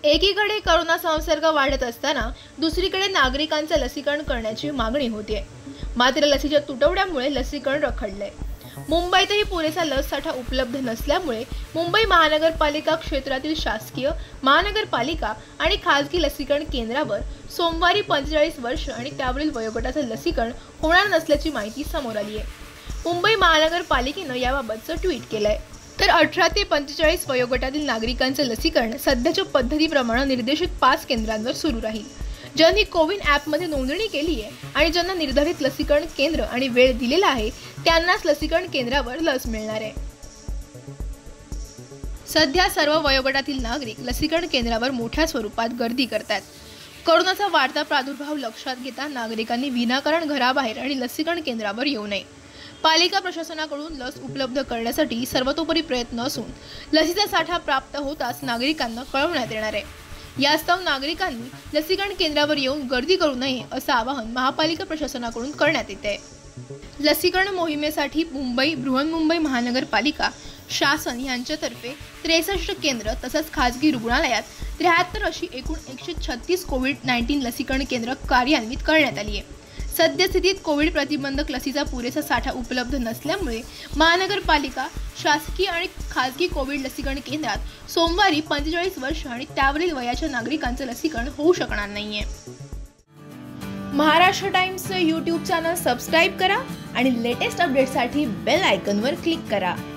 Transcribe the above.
एकीकडे कोरोना संसर्ग वाढत असताना दुसरीकडे नागरिकांचे लसीकरण करण्याची मागणी होते। मात्र लसीच्या तुटवड्यामुळे लसीकरण रखडले। मुंबईतही पुरेसा लस साठा उपलब्ध नसल्यामुळे मुंबई महानगरपालिका क्षेत्रातील शासकीय, महानगरपालिका आणि खासगी लसीकरण केंद्रावर सोमवारी 45 वर्ष आणि त्यावरील वयोगटाचे लसीकरण होणार नसल्याची माहिती समोर आली आहे। मुंबई महानगरपालिकेने याबाबतचं ट्विट केलंय। तर 18 ते 45 वयोगटातील नागरिकांचे लसीकरण सध्याच्या पद्धतीप्रमाणे निर्देशित 5 केंद्रांवर सुरू राहील। ज्यांनी कोविन ॲपमध्ये नोंदणी केली आहे आणि ज्यांना निर्धारित लसीकरण केंद्र आणि वेळ दिलेला आहे त्यांनाच लसीकरण केंद्रावर लस मिळणार आहे। सध्या सर्व वयोगटातील नागरिक लसीकरण केंद्रावर मोठ्या स्वरूपात गर्दी करतात। कोरोनाचा वाढता प्रादुर्भाव लक्षात घेता नागरिकांनी विनाकारण घराबाहेर आणि लसीकरण केंद्रावर येऊ नये। पालिका प्रशासनाकडून लस उपलब्ध करण्यासाठी सर्वतोपरी प्रयत्न असून लसीचा साठा प्राप्त होताच नागरिकांना कळवण्यात येणार आहे। यास्तव नागरिकांनी लसीकरण केंद्रावर येऊन गर्दी करू नये असं आवाहन महापालिका प्रशासनाकडून करण्यात येते। लसीकरण मोहिमेसाठी मुंबई, बृहन्मुंबई महानगरपालिका, शासन यांच्यातर्फे 63 केंद्र तसंच खासगी रुग्णालयात 73 अशी एकूण 136 कोविड-19 लसीकरण केंद्र कार्यान्वित करण्यात आली आहे। सद्यस्थितीत कोविड प्रतिबंधक लसीचा पुरेसा साठा उपलब्ध नसल्यामुळे महानगरपालिका, शासकीय आणि खासगी कोविड लसीकरण केंद्रात सोमवारी 45 वर्ष आणि त्यावरील वयाच्या नागरिकांचे लसीकरण होऊ शकणार नाहीये। महाराष्ट्र टाइम्सचे YouTube चॅनल सबस्क्राइब करा आणि लेटेस्ट अपडेटसाठी बेल आयकॉनवर क्लिक करा।